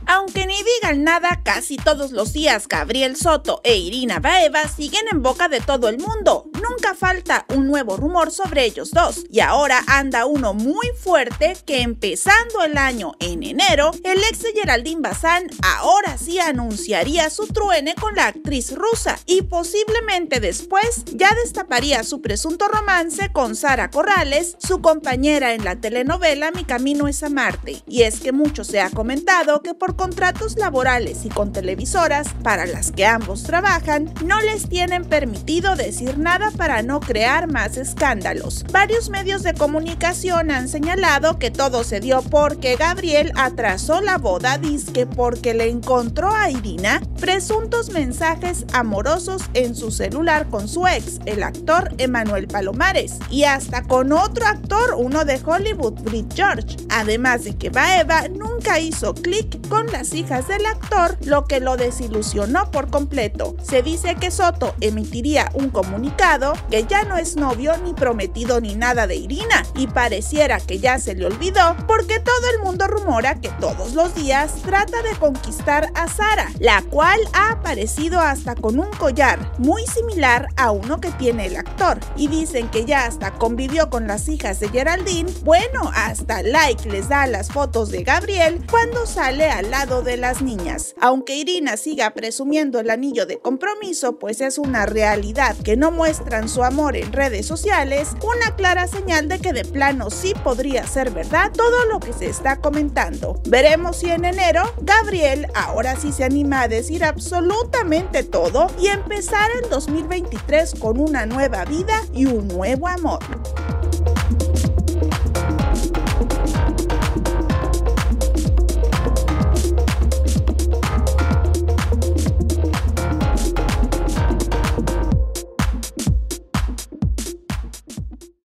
Aunque ni digan nada, casi todos los días Gabriel Soto e Irina Baeva siguen en boca de todo el mundo. Nunca falta un nuevo rumor sobre ellos dos, y ahora anda uno muy fuerte que empezando el año en enero, el ex de Geraldine Bazán ahora sí anunciaría su truene con la actriz rusa y posiblemente después ya destaparía su presunto romance con Sara Corrales, su compañera en la telenovela Mi Camino es a Marte. Y es que mucho se ha comentado que por contratos laborales y con televisoras para las que ambos trabajan, no les tienen permitido decir nada para no crear más escándalos. Varios medios de comunicación han señalado que todo se dio porque Gabriel atrasó la boda, dizque porque le encontró a Irina presuntos mensajes amorosos en su celular con su ex, el actor Emmanuel Palomares, y hasta con otro actor, uno de Hollywood, Brit George. Además de que Baeva nunca hizo clic con las hijas del actor, lo que lo desilusionó por completo. Se dice que Soto emitiría un comunicado que ya no es novio ni prometido ni nada de Irina, y pareciera que ya se le olvidó porque todo el mundo rumora que todos los días trata de conquistar a Sara, la cual ha aparecido hasta con un collar muy similar a uno que tiene el actor, y dicen que ya hasta convivió con las hijas de Geraldine. Bueno, hasta like les da a las fotos de Gabriel cuando sale al lado de las niñas. Aunque Irina siga presumiendo el anillo de compromiso, pues es una realidad que no muestran su amor en redes sociales, una clara señal de que de plano sí podría ser verdad todo lo que se está comentando. Veremos si en enero Gabriel ahora sí se anima a decir absolutamente todo y empezar el 2023 con una nueva vida y un nuevo amor.